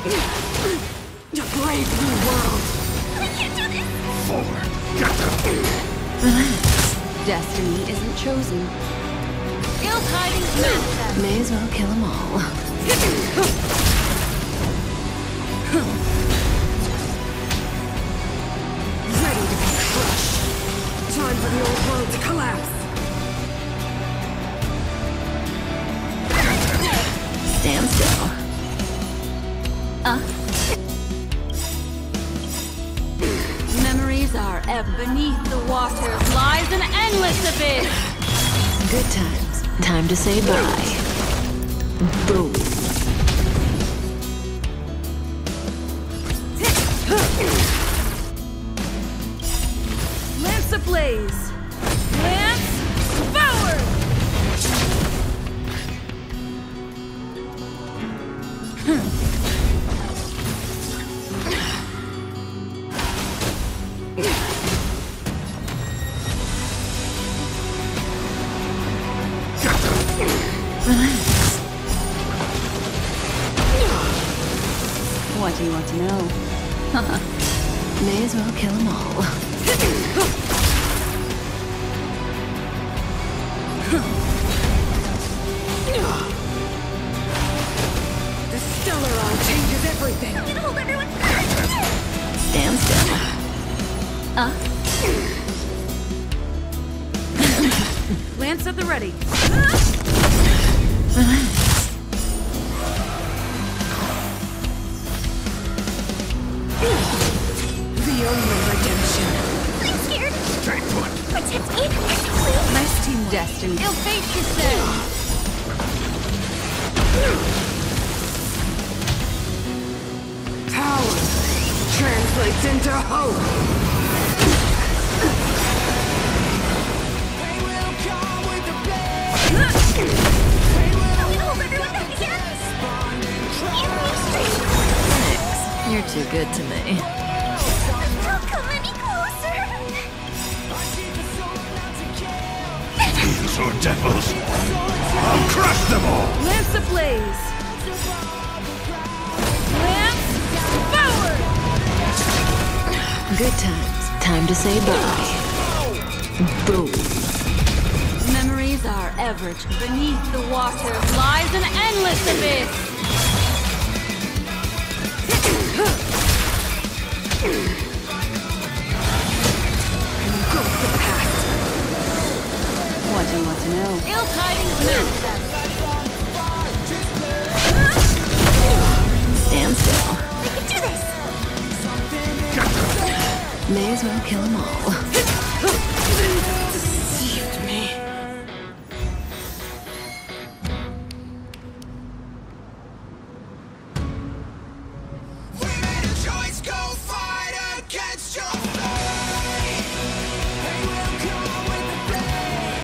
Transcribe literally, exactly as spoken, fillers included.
A brave new world! I can't do this! Forward! Get them! Relax. Destiny isn't chosen. Guild hiding's manifest! May as well kill them all. Ready to be crushed! Time for the old world to collapse! Stand still. Uh. Memories are ebb beneath the waters lies an endless abyss! Good times. Time to say bye. Boom. Lance ablaze! Lance forward! Relax. What do you want to know? May as well kill them all. The stellar eye changes everything! I'm gonna hold everyone's back! Stand still. Uh. Lance at the ready. Relax. The only redemption! I'm scared! Stay put! Protect me! Please! Nice teamwork. Destiny. You'll face yourself! Power translates into hope! I'm gonna hold everyone back again! Thanks. You're too good to me. Don't come any closer! These are devils! I'll crush them all! Lance ablaze! Lance forward! Good times. Time to say bye. Boom. Memories are ever beneath the waters lies an endless abyss! Engulf the past! What do you want to know? Guild hiding's manifest! Stand still. I can do this! May as well kill them all.